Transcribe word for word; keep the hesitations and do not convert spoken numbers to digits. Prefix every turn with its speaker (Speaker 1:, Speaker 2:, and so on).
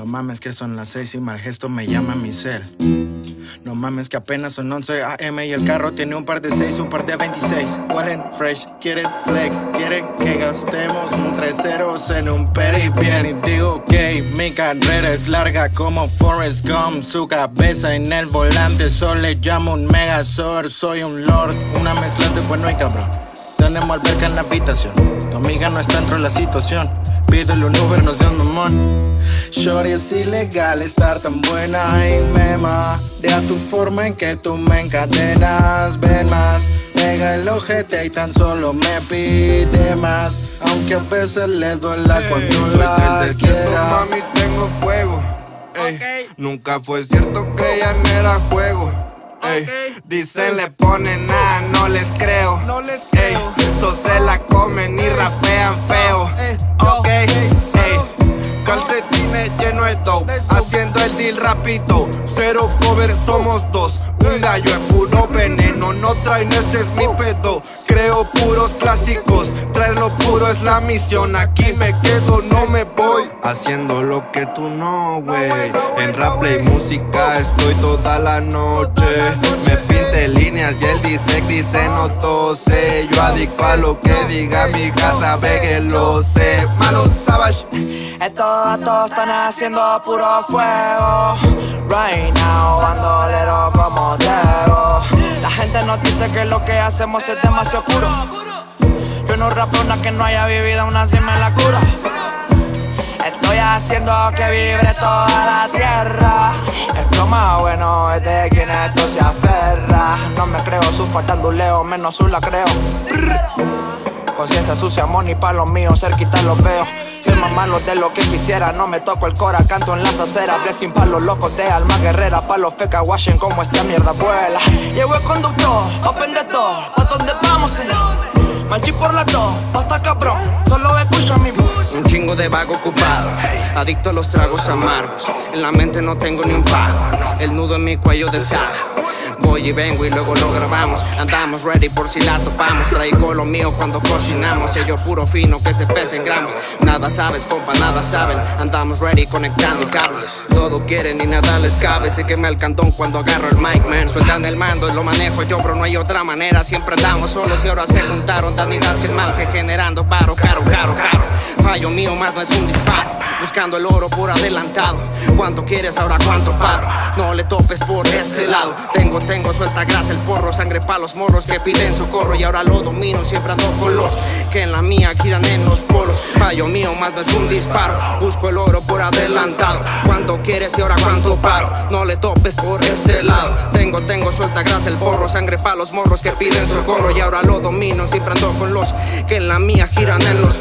Speaker 1: No mames que son las seis y mal gesto me llama mi cel. No mames que apenas son once a eme y el carro tiene un par de seis, un par de veintiséis. Huelen fresh, quieren flex, quieren que gastemos un tres ceros en un peri bien. Y digo que mi carrera es larga como Forrest Gump. Su cabeza en el volante, eso le llamo un megazord. Soy un lord, una mezcla de bueno y cabrón. Tenemos alberca en la habitación, tu amiga no está dentro de la situación. Pídele un Uber, no seas mamón. Shorty, es ilegal estar tan buena y me marea tu forma en que tú me encadenas. Ven más, pega el ojete y tan solo me pide más. Aunque a veces le duela hey, cuando
Speaker 2: soy
Speaker 1: la
Speaker 2: del desierto,
Speaker 1: quiera.
Speaker 2: mami, tengo fuego. Ey,
Speaker 1: okay.
Speaker 2: Nunca fue cierto que ella no era juego. Ey,
Speaker 1: Okay.
Speaker 2: dicen le ponen nada, no les creo.
Speaker 1: No les creo.
Speaker 2: Ey, todos se la comen y rapean feo.
Speaker 1: Ey,
Speaker 2: Ok,
Speaker 1: ey,
Speaker 2: ey, calcetines lleno de dope, haciendo el deal rapito. Cero cover, somos dos. Un gallo es puro veneno, no traen, ese es mi pedo. Creo puros clásicos, traerlo puro es la misión. Aquí me quedo, no me voy. Haciendo lo que tú no, güey. En rap y música estoy toda la noche. Me pinte líneas y él dice, dice no tose. Yo adicto a lo que diga mi casa, ve que lo sé. Mano Savage.
Speaker 3: Estos datos están haciendo puro fuego. Right now, bandolero como Diego. La gente nos dice que lo que hacemos es demasiado puro. Yo no rapeo una que no haya vivido, aún así me la cura. Estoy haciendo que vibre toda la tierra. El flow más bueno es de quien esto se aferra. No me creo su fartanduleo, menos su la creo. Conciencia sucia, money pa' los míos, cerquita los veo. Soy más malo de lo que quisiera, no me toco el cora, canto en las aceras. Blessing pa' los locos de alma guerrera, pa' los fecas washen como esta mierda vuela. Llevo el conductor, open de todo, ¿a dónde vamos, señor? Marchi por la dos, hasta cabrón, solo escucha mi voz.
Speaker 4: Un chingo de vago ocupado, adicto a los tragos amargos. En la mente no tengo ni un pago, el nudo en mi cuello de saga. Voy y vengo y luego lo grabamos. Andamos ready por si la topamos. Traigo lo mío cuando cocinamos. Sello puro fino que se pesa en gramos. Nada sabes, compa, nada saben. Andamos ready conectando cables. Todo quieren y nada les cabe. Se quema el cantón cuando agarro el mic, man. Sueltan el mando y lo manejo yo, bro, no hay otra manera. Siempre andamos solos y ahora se juntaron. Dan ideas y el mal que generando paro, caro, caro, caro. Fallo mío más no es un disparo. Buscando el oro por adelantado. ¿Cuánto quieres ahora cuánto paro? No le topes por este lado. Tengo, tengo, suelta grasa el porro. Sangre pa' los morros que piden socorro. Y ahora lo domino, siempre ando con los que en la mía giran en los polos. Fallo mío más no es un disparo. Busco el oro por adelantado. ¿Cuánto quieres y ahora cuánto paro? No le topes por este lado. Tengo, tengo, suelta grasa el porro. Sangre pa' los morros que piden socorro. Y ahora lo domino, siempre ando con los que en la mía giran en los